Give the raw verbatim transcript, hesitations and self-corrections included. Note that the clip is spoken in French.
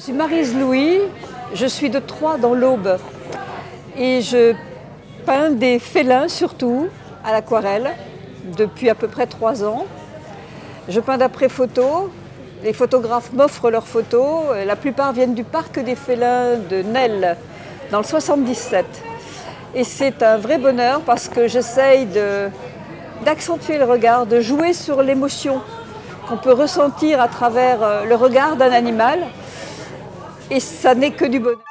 suis Maryse Louis, je suis de Troyes dans l'Aube et je peins des félins surtout à l'aquarelle depuis à peu près trois ans. Je peins d'après photo, les photographes m'offrent leurs photos, la plupart viennent du parc des félins de Nesle dans le soixante-dix-sept. Et c'est un vrai bonheur parce que j'essaye d'accentuer le regard, de jouer sur l'émotion qu'on peut ressentir à travers le regard d'un animal. Et ça n'est que du bonheur.